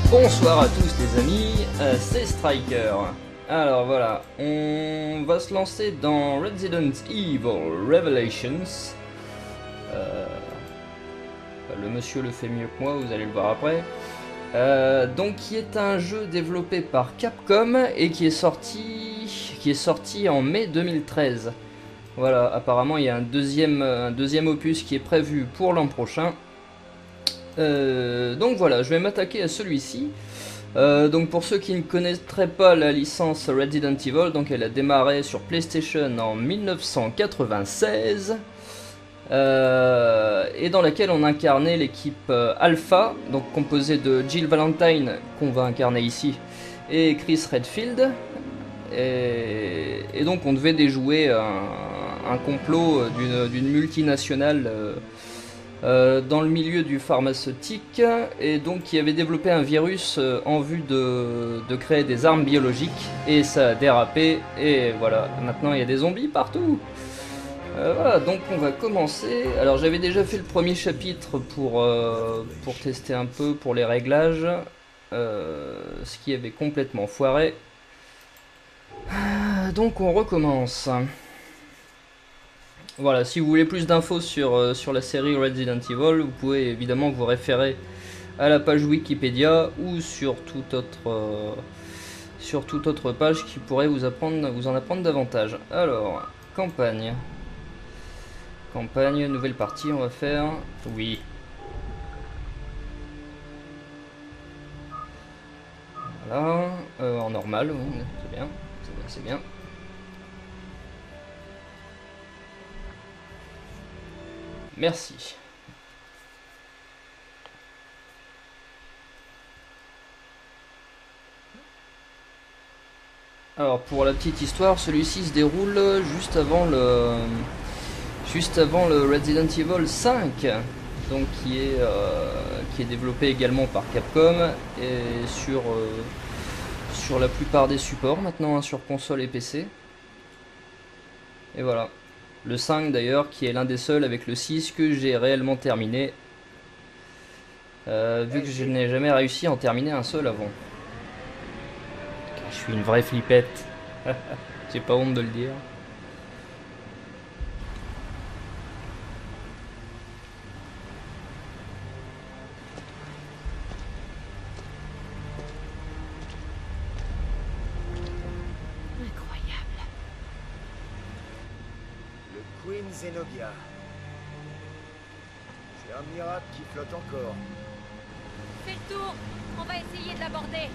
Bonsoir à tous les amis, c'est Striker. Alors voilà, on va se lancer dans Resident Evil Revelations. Le monsieur le fait mieux que moi, vous allez le voir après. Donc qui est un jeu développé par Capcom et qui est sorti en mai 2013. Voilà, apparemment il y a un deuxième opus qui est prévu pour l'an prochain. Donc voilà, je vais m'attaquer à celui-ci. Donc pour ceux qui ne connaîtraient pas la licence Resident Evil, donc elle a démarré sur PlayStation en 1996. Et dans laquelle on incarnait l'équipe Alpha, donc composée de Jill Valentine, qu'on va incarner ici, et Chris Redfield. Et donc on devait déjouer un complot d'une multinationale dans le milieu du pharmaceutique, et donc qui avait développé un virus en vue de créer des armes biologiques, et ça a dérapé, et voilà, maintenant il y a des zombies partout. Voilà, donc on va commencer. Alors j'avais déjà fait le premier chapitre pour tester un peu pour les réglages, ce qui avait complètement foiré. Donc on recommence. Voilà, si vous voulez plus d'infos sur la série Resident Evil, vous pouvez évidemment vous référer à la page Wikipédia ou sur toute autre page qui pourrait vous en apprendre davantage. Alors, campagne. Campagne, nouvelle partie, on va faire. Oui. Voilà, en normal, oui, c'est bien, c'est bien, c'est bien. Merci. Alors pour la petite histoire, celui-ci se déroule juste avant le Resident Evil 5, donc qui est développé également par Capcom et sur la plupart des supports maintenant, hein, sur console et PC. Et voilà. Le 5 d'ailleurs, qui est l'un des seuls avec le 6 que j'ai réellement terminé. Vu que je n'ai jamais réussi à en terminer un seul avant. Je suis une vraie flippette. J'ai pas honte de le dire. Incroyable. Le Queen Zenobia. J'ai un miracle qui flotte encore. Fais le tour. On va essayer de l'aborder.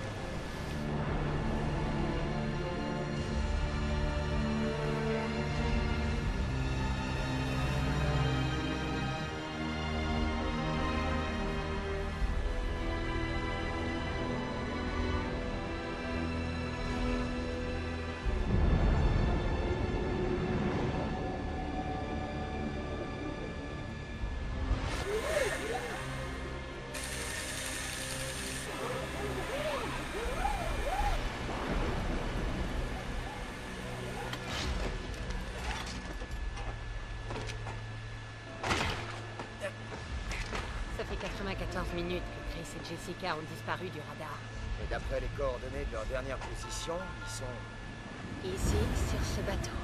Ça fait 94 minutes que Chris et Jessica ont disparu du radar. Et d'après les coordonnées de leur dernière position, ils sont... Ici, sur ce bateau.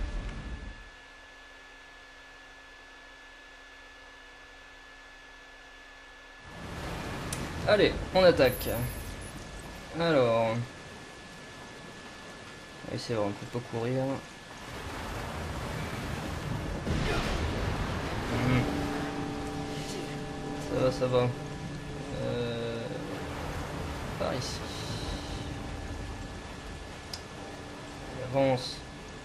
Allez, on attaque. Alors... On va essayer de voir, on peut pas courir. Ça va, ça va. Par ici. Il avance.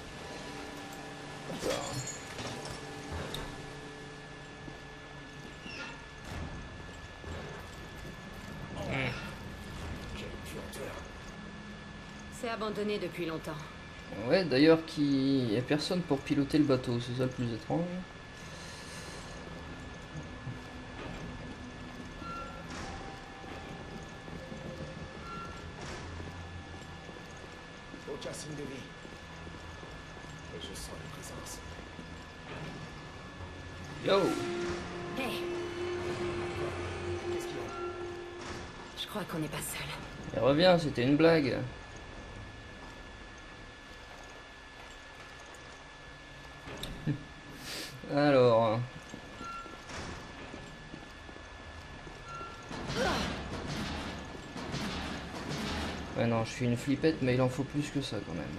C'est abandonné depuis longtemps. Ouais, d'ailleurs, il n'y a personne pour piloter le bateau, c'est ça le plus étrange. Aucun signe de vie. Et je sens une présence. Yo! Hey, Qu'est-ce qu'il y a? crois qu'on n'est pas seul. Et reviens, c'était une blague. Alors... Ouais non, je suis une flippette, mais il en faut plus que ça quand même.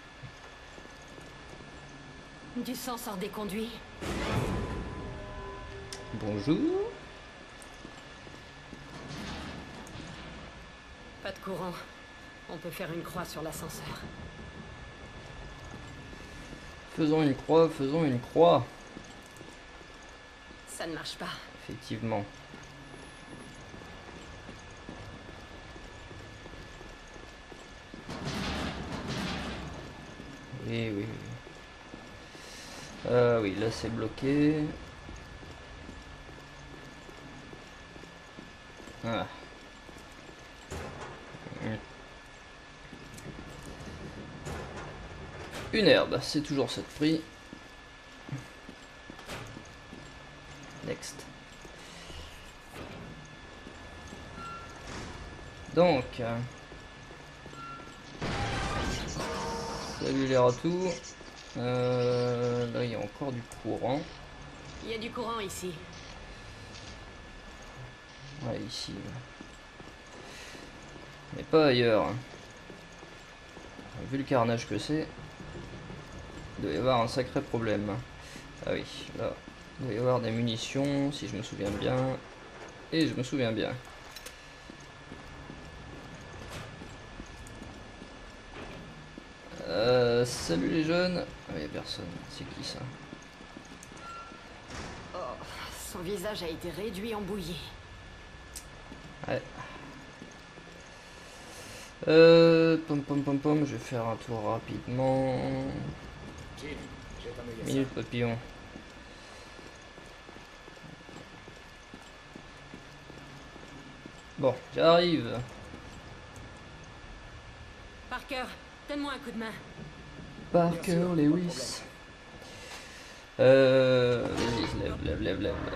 Du sang sort des conduits. Bonjour. Pas de courant. On peut faire une croix sur l'ascenseur. Faisons une croix, faisons une croix. Ça ne marche pas. Effectivement. Oui, oui, oui. Oui, là c'est bloqué. Ah. Une herbe, c'est toujours ça de prix. Next. Donc, salut les ratous. Là il y a encore du courant. Il y a du courant ici. Ouais, ici. Mais pas ailleurs. Vu le carnage que c'est, il doit y avoir un sacré problème. Ah oui, là, il doit y avoir des munitions, si je me souviens bien. Et je me souviens bien. Salut les jeunes. Ah, y a personne. C'est qui ça? Oh, son visage a été réduit en bouillie. Ouais. Je vais faire un tour rapidement. Jim, jette un œil à Minute papillon. Bon, j'arrive. Parker, donne-moi un coup de main. Parker sûr, Lewis. Vas-y, lève.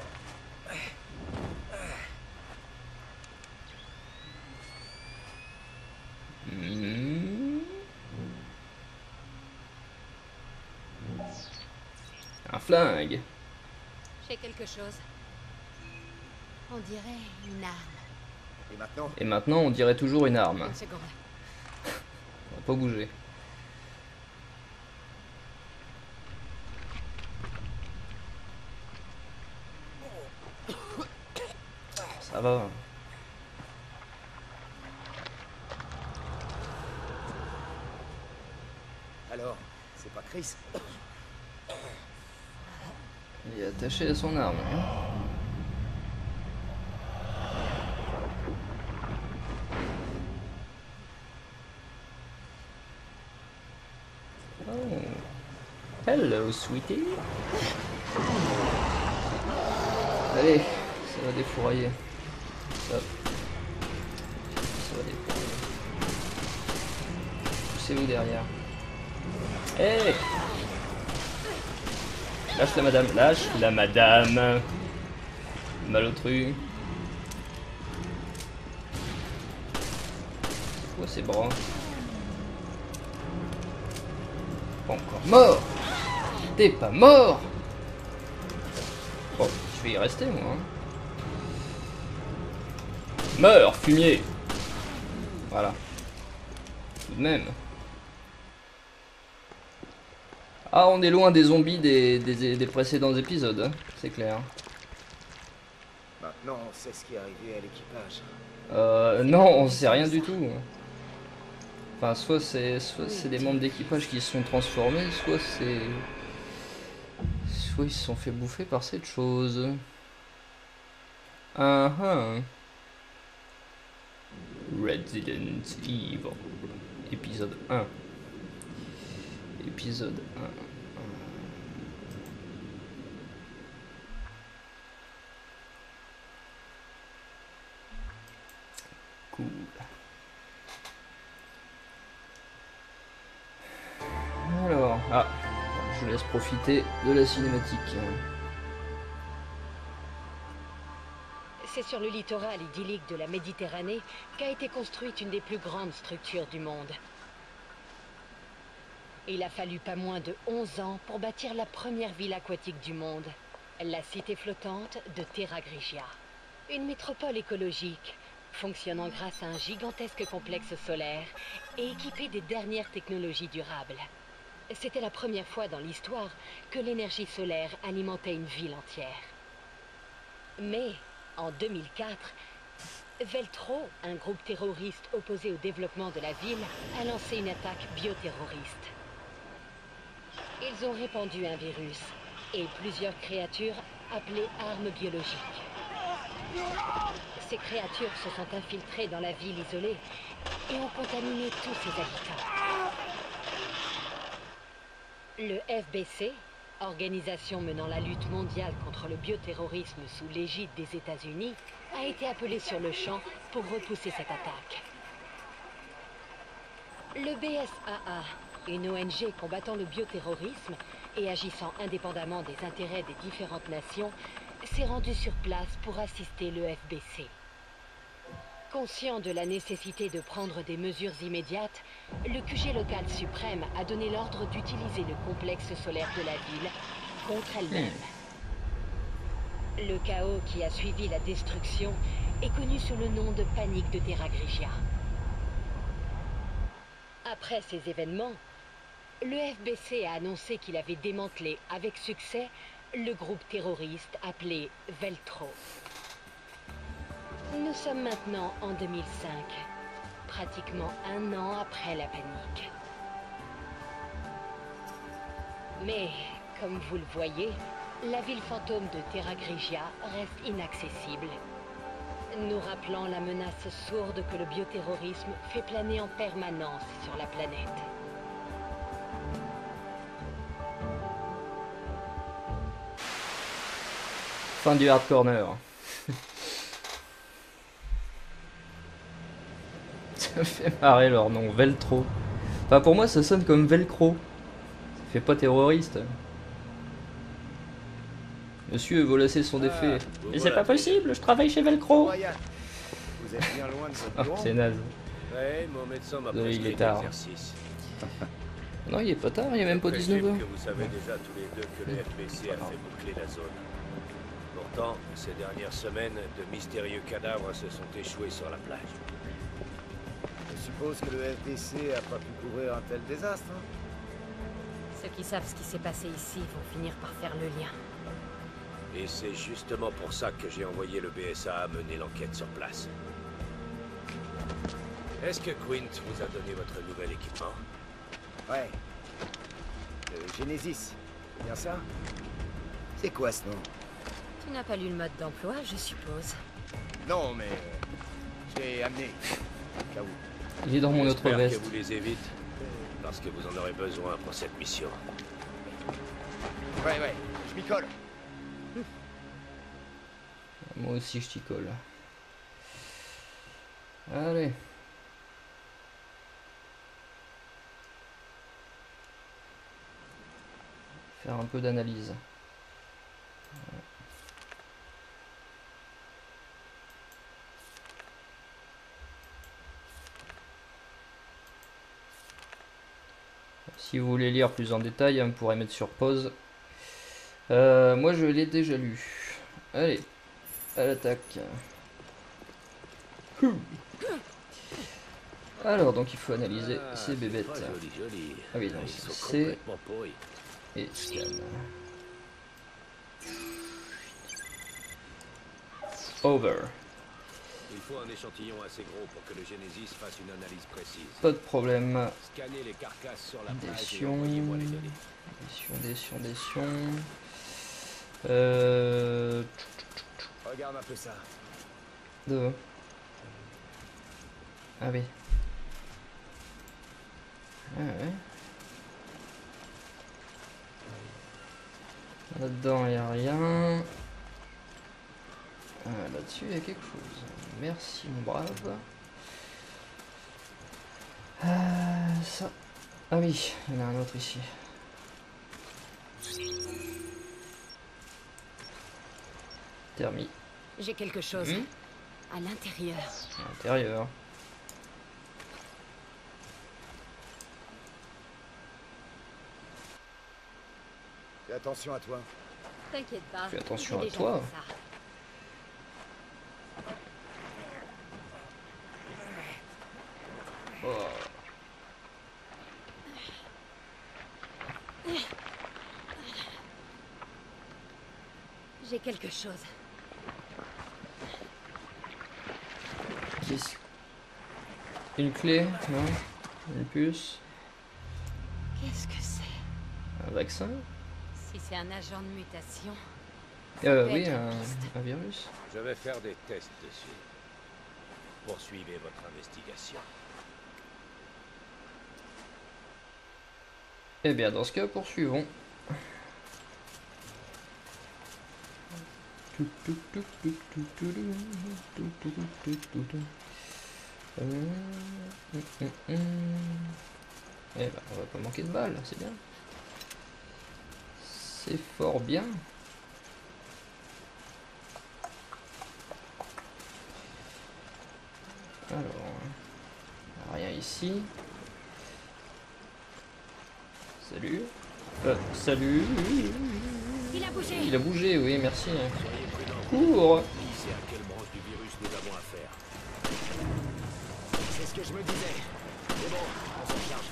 Un flingue. J'ai quelque chose. On dirait une arme. Et maintenant, Et maintenant, on dirait toujours une arme. Une seconde. On va pas bouger. Ça va. alors, c'est pas Chris. Il est attaché à son arme. Hein. Oh. Hello, sweetie. Allez, ça va défourailler. Hop. Ça va défourailler. Poussez-vous derrière. Hey! Lâche la madame, lâche la madame. Malotru. C'est quoi ces bras? Pas encore mort! T'es pas mort! Bon, je vais y rester moi. Hein. Meurs, fumier! Voilà. Tout de même. Ah, on est loin des zombies des précédents épisodes, hein, c'est clair. Maintenant, on sait ce qui est arrivé à l'équipage. Non, on sait rien du tout. Enfin, soit c'est des membres d'équipage qui se sont transformés, soit ils se sont fait bouffer par cette chose. Resident Evil. Épisode 1. Épisode 1. Cool. Alors, je vous laisse profiter de la cinématique. C'est sur le littoral idyllique de la Méditerranée qu'a été construite une des plus grandes structures du monde. Il a fallu pas moins de 11 ans pour bâtir la première ville aquatique du monde, la cité flottante de Terra Grigia. Une métropole écologique, fonctionnant grâce à un gigantesque complexe solaire et équipé des dernières technologies durables. C'était la première fois dans l'histoire que l'énergie solaire alimentait une ville entière. Mais, en 2004, Veltro, un groupe terroriste opposé au développement de la ville, a lancé une attaque bioterroriste. Ils ont répandu un virus et plusieurs créatures appelées armes biologiques. Ces créatures se sont infiltrées dans la ville isolée et ont contaminé tous ses habitants. Le FBC, organisation menant la lutte mondiale contre le bioterrorisme sous l'égide des États-Unis, a été appelé sur le champ pour repousser cette attaque. Le BSAA, une ONG combattant le bioterrorisme et agissant indépendamment des intérêts des différentes nations, s'est rendu sur place pour assister le FBC. Conscient de la nécessité de prendre des mesures immédiates, le QG local suprême a donné l'ordre d'utiliser le complexe solaire de la ville contre elle-même. Le chaos qui a suivi la destruction est connu sous le nom de panique de Terra Grigia. Après ces événements, le FBC a annoncé qu'il avait démantelé avec succès le groupe terroriste appelé Veltro. Nous sommes maintenant en 2005, pratiquement un an après la panique. Mais, comme vous le voyez, la ville fantôme de Terra Grigia reste inaccessible, nous rappelant la menace sourde que le bioterrorisme fait planer en permanence sur la planète. Fin du Hard Corner. Ça me fait marrer leur nom, Veltro. Enfin pour moi ça sonne comme Velcro. Ça fait pas terroriste. Monsieur veut lasser son défait. Mais c'est pas possible, je travaille chez Velcro. Vous êtes bien loin de votre Oh, bureau. c'est naze. Ouais, mon médecin m'a Désolé, il prescrit est tard. l'exercice. Non, il est pas tard, il est même pas 19 Présume h. que vous savez déjà tous les deux que le FBC a fait boucler la zone. Pourtant, ces dernières semaines, de mystérieux cadavres se sont échoués sur la plage. Je suppose que le FBC a pas pu couvrir un tel désastre. Hein. Ceux qui savent ce qui s'est passé ici vont finir par faire le lien. Et c'est justement pour ça que j'ai envoyé le BSA mener l'enquête sur place. Est-ce que Quint vous a donné votre nouvel équipement? Ouais. Le Genesis, c'est bien ça? C'est quoi ce nom? Tu n'as pas lu le mode d'emploi, je suppose. Non, mais je l'ai amené. Au cas où. Il est dans mon autre J'espère veste. que vous les évite, parce que vous en aurez besoin pour cette mission. Ouais, je m'y colle. Moi aussi je t'y colle. Allez. Faire un peu d'analyse. Si vous voulez lire plus en détail, vous pourrez mettre sur pause. Moi je l'ai déjà lu. Allez, à l'attaque. Alors donc il faut analyser ces bébêtes. Joli. Ah oui, donc Ils sont c'est complètement pourris. et scan. Over. Il faut un échantillon assez gros pour que le Genesis fasse une analyse précise. Pas de problème. Scannez les carcasses sur la Des plage et sions. envoyez-moi les données. Des sions. Regarde un peu ça. Deux. Ah oui. Ah ouais. Là-dedans, il n'y a rien. Là-dessus, il y a quelque chose. Merci, mon brave. Ça. Ah oui, il y en a un autre ici. Thermie. J'ai quelque chose. À l'intérieur. À l'intérieur. Fais attention à toi. T'inquiète pas. Fais attention j'ai à déjà toi. fait ça. Oh. J'ai quelque chose. Qu'est-ce- Une clé? Non? Une puce? Qu'est-ce que c'est? Un vaccin? Si c'est un agent de mutation. Oui, être une piste. un virus. Je vais faire des tests dessus. Poursuivez votre investigation. Eh bien, dans ce cas, poursuivons. Eh ben, on va pas manquer de balles, c'est bien. C'est fort bien. Alors, rien ici. Salut. Salut. Il a bougé. Il a bougé, oui, merci. Soyez prudents. Cours. Qui sait à quelle branche du virus nous avons affaire? C'est ce que je me disais. C'est bon, on s'en charge.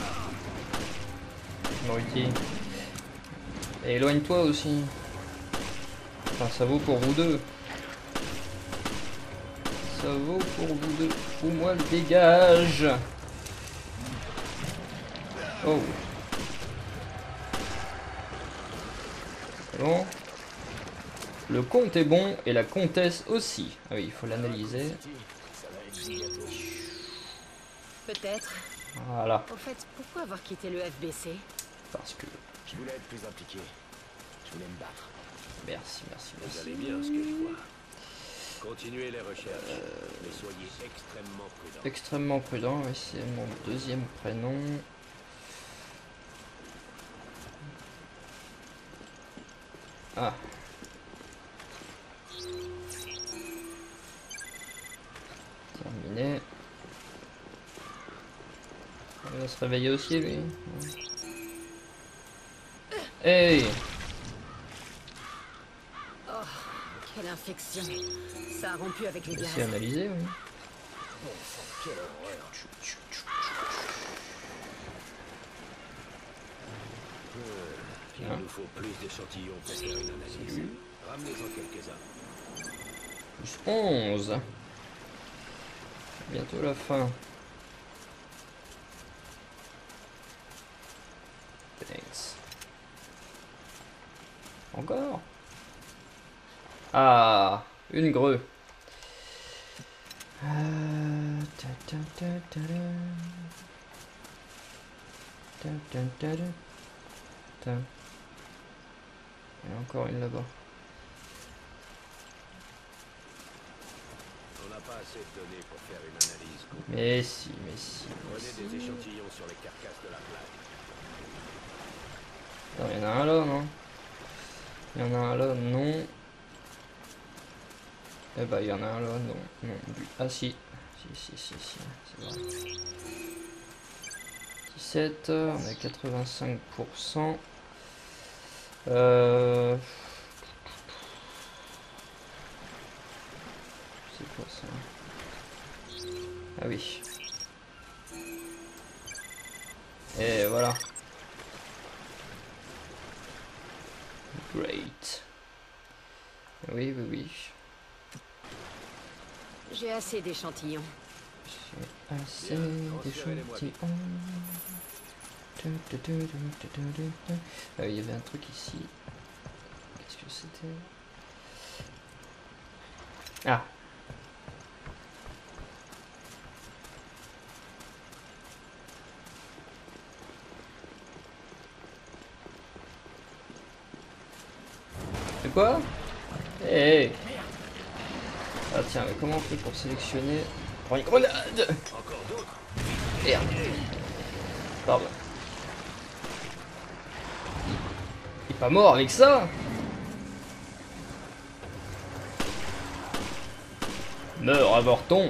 Morty. Et éloigne-toi aussi. Enfin, ça vaut pour vous deux. Ça vaut pour vous deux. Fous-moi le dégage. Oh. C'est bon. Le comte est bon et la comtesse aussi. Ah oui, il faut l'analyser. Ça va être gâteau. Peut-être. Voilà. Au fait, pourquoi avoir quitté le FBC? Parce que... Je voulais être plus impliqué. Je voulais me battre. Merci, merci, Vous merci. allez bien, ce que je vois. Continuez les recherches, mais soyez extrêmement prudents. Extrêmement prudent, oui, c'est mon deuxième prénom. Ah. Terminé. Il va se réveiller aussi, lui. Hey! Quelle infection. Ça a rompu avec les C'est gaz. analysé, oui. Quelle horreur. Il Hein? nous faut plus d'échantillons pour faire une analyse. Ramenez-en quelques-uns. Plus 11. Bientôt la fin. Thanks. Encore? Ah, une greu. Ta, ta, ta, ta, ta. Ta, ta, ta, ta. Ta. Il y en a encore une là-bas. On n'a pas assez de données pour faire une analyse complète. Mais si, mais si. Mais Prenez si. des échantillons sur les carcasses de la plaque. Attends, il y en a un là, non? Il y en a un là, non. Eh bah, il y en a un là, non. Non. Ah si. Si, c'est vrai. 17, on est à 85%. C'est quoi ça? Ah oui. Et voilà. Great. Oui, oui, oui. J'ai assez d'échantillons. J'ai assez Bien, transférez-les-moi vite. d'échantillons. Ah, il y avait un truc ici. Qu'est-ce que c'était? Ah. C'est quoi? Hey. Ah tiens, mais comment on fait pour sélectionner? Oh, une grenade! Encore d'autres? Merde. Pardon. Il est pas mort avec ça? Meurs, avorton.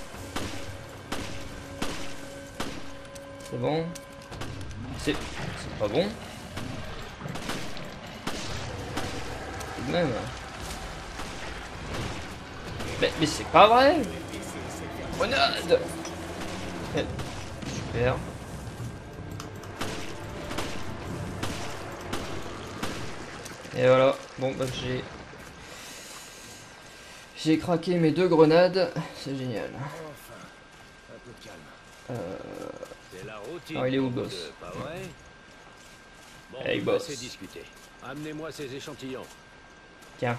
C'est bon. C'est pas bon. Tout de même. Mais c'est pas vrai. Grenade. Super. Et voilà. Bon bah j'ai craqué mes 2 grenades. C'est génial. Enfin, un peu de calme. C'est la routine. Alors il est où le pour boss? vous deux, pas vrai? Bon, Hey, on va boss. assez discuter. Amenez-moi ces échantillons. Tiens.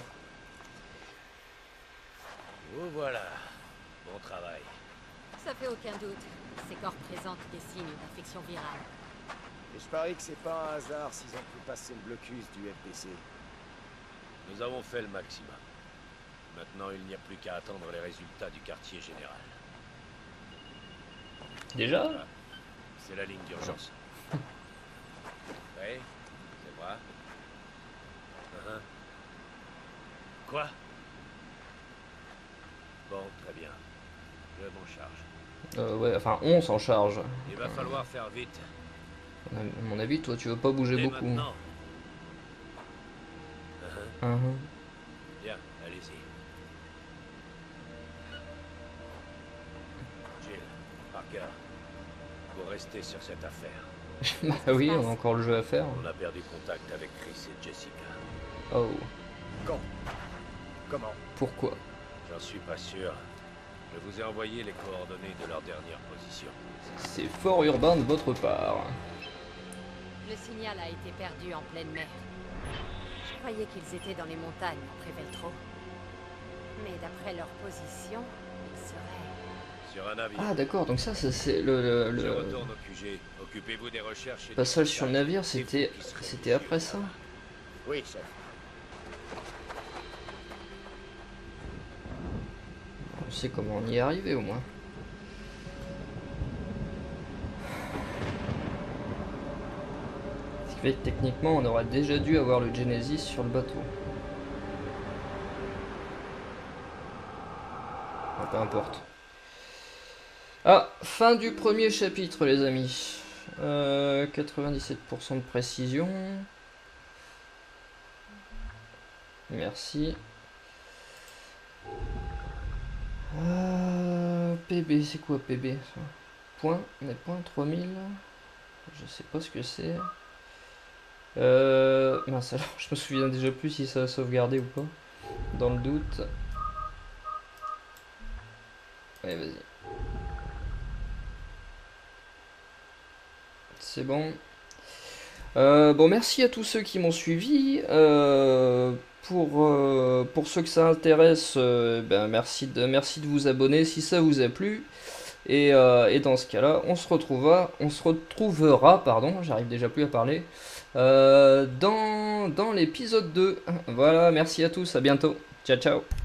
Vous voilà. Bon travail. Ça fait aucun doute. Ces corps présentent des signes d'infection virale. Et je parie que c'est pas un hasard s'ils ont pu passer le blocus du FBC. Nous avons fait le maximum. Maintenant, il n'y a plus qu'à attendre les résultats du quartier général. Déjà? Voilà. C'est la ligne d'urgence. Oui, c'est moi. Quoi? Bon, très bien. Je m'en charge. Ouais, enfin on s'en charge. Il va falloir faire vite. À mon avis, toi tu veux pas bouger Et beaucoup. maintenant. Bien, allez-y. Jill, Parker, vous restez sur cette affaire. Bah oui, on a encore le jeu à faire. On a perdu contact avec Chris et Jessica. Oh, Quand? Comment? pourquoi? J'en suis pas sûr. Je vous ai envoyé les coordonnées de leur dernière position. C'est fort urbain de votre part. Le signal a été perdu en pleine mer. Je croyais qu'ils étaient dans les montagnes après Veltro. Mais d'après leur position, ils seraient... Sur un navire. Ah d'accord, donc ça c'est Je le retourne au QG. Occupez-vous des recherches et du passage sur le pilotage. navire, C'est vous c'était qui serez c'était les après yeux ça. là-bas. Oui, chef. On sait comment on y est arrivé au moins. Ce qui fait que techniquement on aurait déjà dû avoir le Genesis sur le bateau. Ah, peu importe. Ah, fin du premier chapitre les amis. 97% de précision. Merci. PB, c'est quoi PB ça? Point, on est point 3000. Je sais pas ce que c'est. Mince, alors je me souviens déjà plus si ça a sauvegardé ou pas. Dans le doute. Allez, vas-y. C'est bon. Bon, merci à tous ceux qui m'ont suivi. Pour ceux que ça intéresse, ben merci de vous abonner si ça vous a plu. Et dans ce cas-là, on se retrouvera, pardon, j'arrive déjà plus à parler, dans l'épisode 2. Voilà, merci à tous, à bientôt. Ciao, ciao.